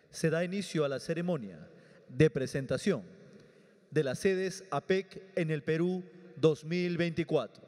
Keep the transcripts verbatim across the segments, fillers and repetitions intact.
se da inicio a la ceremonia de presentación de las sedes A P E C en el Perú dos mil veinticuatro.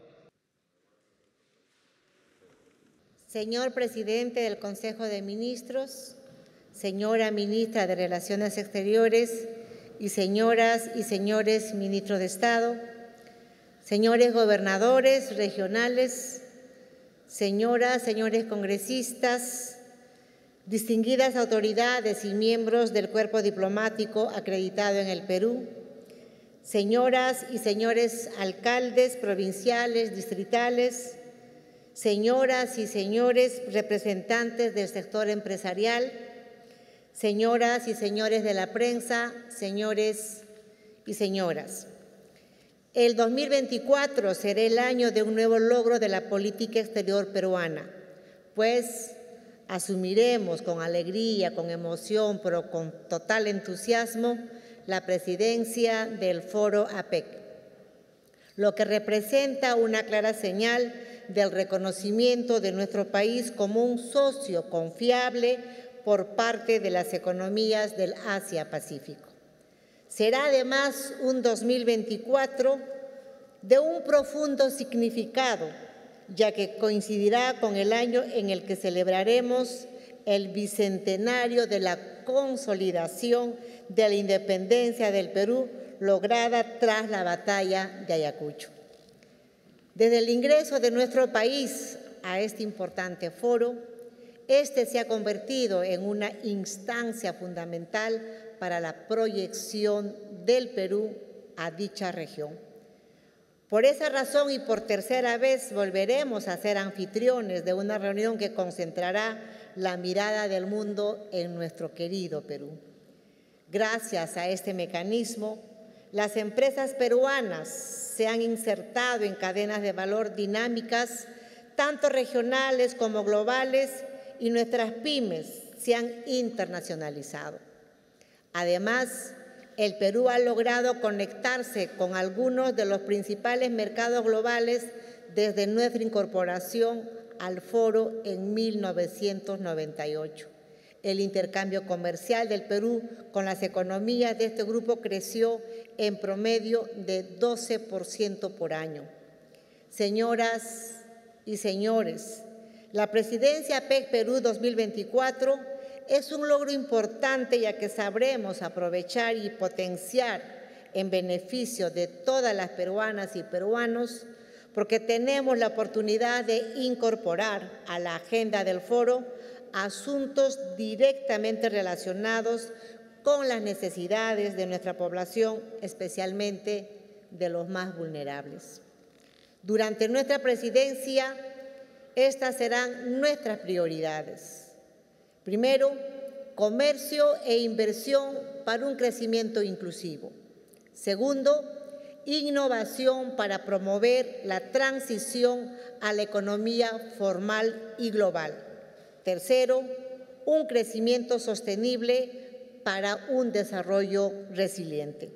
Señor Presidente del Consejo de Ministros, señora Ministra de Relaciones Exteriores y señoras y señores Ministros de Estado, señores gobernadores regionales, señoras, señores congresistas, distinguidas autoridades y miembros del cuerpo diplomático acreditado en el Perú, señoras y señores alcaldes provinciales, distritales, señoras y señores representantes del sector empresarial, señoras y señores de la prensa, señores y señoras. El dos mil veinticuatro será el año de un nuevo logro de la política exterior peruana, pues asumiremos con alegría, con emoción, pero con total entusiasmo la presidencia del Foro A P E C, lo que representa una clara señal del reconocimiento de nuestro país como un socio confiable por parte de las economías del Asia-Pacífico. Será además un dos mil veinticuatro de un profundo significado, ya que coincidirá con el año en el que celebraremos el bicentenario de la consolidación de la independencia del Perú lograda tras la batalla de Ayacucho. Desde el ingreso de nuestro país a este importante foro, este se ha convertido en una instancia fundamental para la proyección del Perú a dicha región. Por esa razón y por tercera vez volveremos a ser anfitriones de una reunión que concentrará la mirada del mundo en nuestro querido Perú. Gracias a este mecanismo, las empresas peruanas se han insertado en cadenas de valor dinámicas, tanto regionales como globales, y nuestras pymes se han internacionalizado. Además, el Perú ha logrado conectarse con algunos de los principales mercados globales desde nuestra incorporación al foro en mil novecientos noventa y ocho. El intercambio comercial del Perú con las economías de este grupo creció en promedio de doce por ciento por año. Señoras y señores, la presidencia A P E C Perú dos mil veinticuatro es un logro importante, ya que sabremos aprovechar y potenciar en beneficio de todas las peruanas y peruanos, porque tenemos la oportunidad de incorporar a la agenda del foro asuntos directamente relacionados con las necesidades de nuestra población, especialmente de los más vulnerables. Durante nuestra presidencia, estas serán nuestras prioridades. Primero, comercio e inversión para un crecimiento inclusivo. Segundo, innovación para promover la transición a la economía formal y global. Tercero, un crecimiento sostenible para un desarrollo resiliente.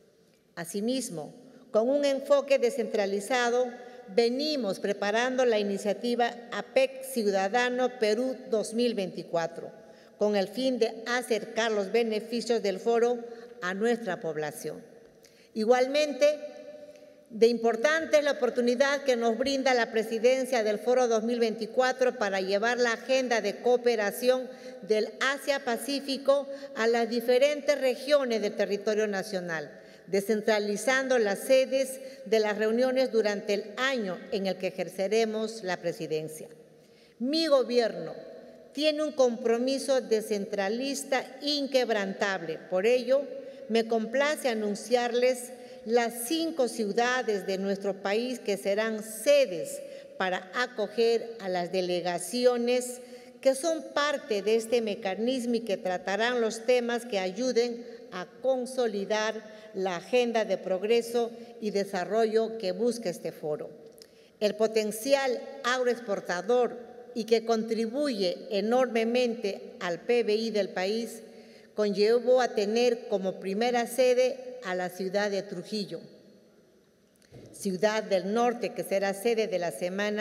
Asimismo, con un enfoque descentralizado, venimos preparando la iniciativa A P E C Ciudadano Perú dos mil veinticuatro, con el fin de acercar los beneficios del foro a nuestra población. Igualmente, de importante es la oportunidad que nos brinda la presidencia del Foro dos mil veinticuatro para llevar la agenda de cooperación del Asia-Pacífico a las diferentes regiones del territorio nacional, descentralizando las sedes de las reuniones durante el año en el que ejerceremos la presidencia. Mi gobierno tiene un compromiso descentralista inquebrantable. Por ello, me complace anunciarles las cinco ciudades de nuestro país que serán sedes para acoger a las delegaciones que son parte de este mecanismo y que tratarán los temas que ayuden a consolidar la agenda de progreso y desarrollo que busca este foro. El potencial agroexportador y que contribuye enormemente al P B I del país conllevó a tener como primera sede a la ciudad de Trujillo, ciudad del norte que será sede de la Semana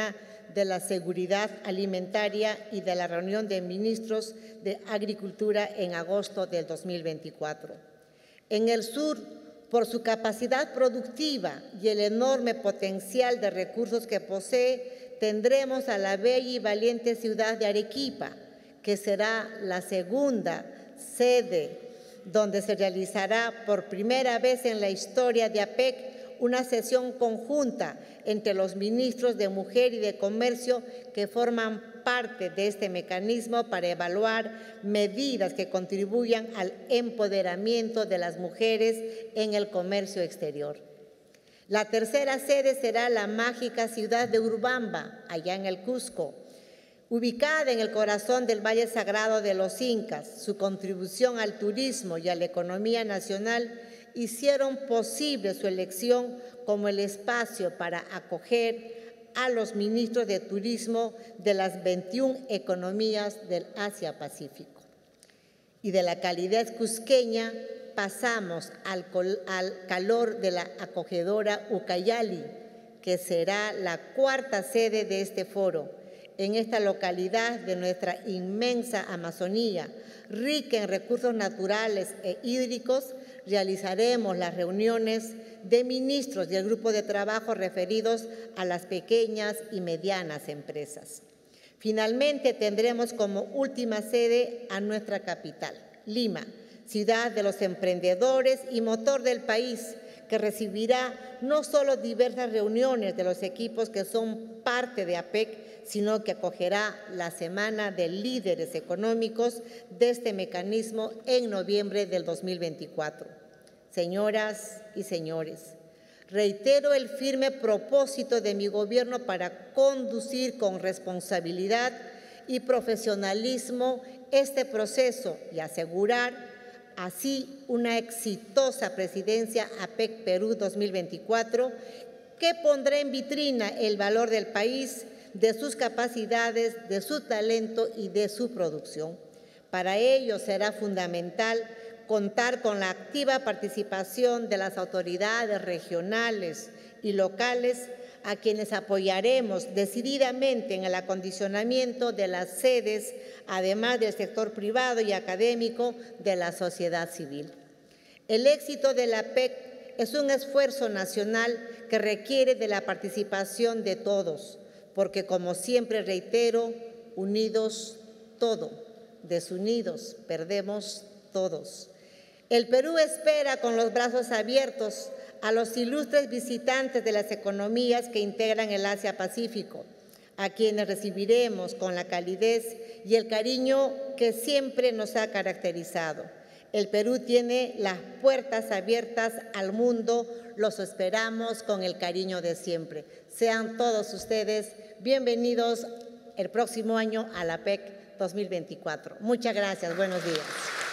de la Seguridad Alimentaria y de la reunión de ministros de Agricultura en agosto del dos mil veinticuatro. En el sur, por su capacidad productiva y el enorme potencial de recursos que posee, tendremos a la bella y valiente ciudad de Arequipa, que será la segunda sede donde se realizará por primera vez en la historia de APEC una sesión conjunta entre los ministros de Mujer y de Comercio que forman parte de este mecanismo para evaluar medidas que contribuyan al empoderamiento de las mujeres en el comercio exterior. La tercera sede será la mágica ciudad de Urubamba, allá en el Cusco, ubicada en el corazón del Valle Sagrado de los Incas. Su contribución al turismo y a la economía nacional hicieron posible su elección como el espacio para acoger a los ministros de turismo de las veintiuna economías del Asia-Pacífico. Y de la calidez cusqueña pasamos al, al calor de la acogedora Ucayali, que será la cuarta sede de este foro. En esta localidad de nuestra inmensa Amazonía, rica en recursos naturales e hídricos, realizaremos las reuniones de ministros del grupo de trabajo referidos a las pequeñas y medianas empresas. Finalmente, tendremos como última sede a nuestra capital, Lima, ciudad de los emprendedores y motor del país, que recibirá no solo diversas reuniones de los equipos que son parte de APEC, sino que acogerá la Semana de Líderes Económicos de este mecanismo en noviembre del dos mil veinticuatro. Señoras y señores, reitero el firme propósito de mi gobierno para conducir con responsabilidad y profesionalismo este proceso y asegurar así una exitosa presidencia APEC Perú dos mil veinticuatro que pondrá en vitrina el valor del país, de sus capacidades, de su talento y de su producción. Para ello será fundamental contar con la activa participación de las autoridades regionales y locales, a quienes apoyaremos decididamente en el acondicionamiento de las sedes, además del sector privado y académico de la sociedad civil. El éxito de la APEC es un esfuerzo nacional que requiere de la participación de todos, porque, como siempre reitero, unidos todo, desunidos perdemos todos. El Perú espera con los brazos abiertos a los ilustres visitantes de las economías que integran el Asia-Pacífico, a quienes recibiremos con la calidez y el cariño que siempre nos ha caracterizado. El Perú tiene las puertas abiertas al mundo, los esperamos con el cariño de siempre. Sean todos ustedes bienvenidos el próximo año a la APEC dos mil veinticuatro. Muchas gracias, buenos días.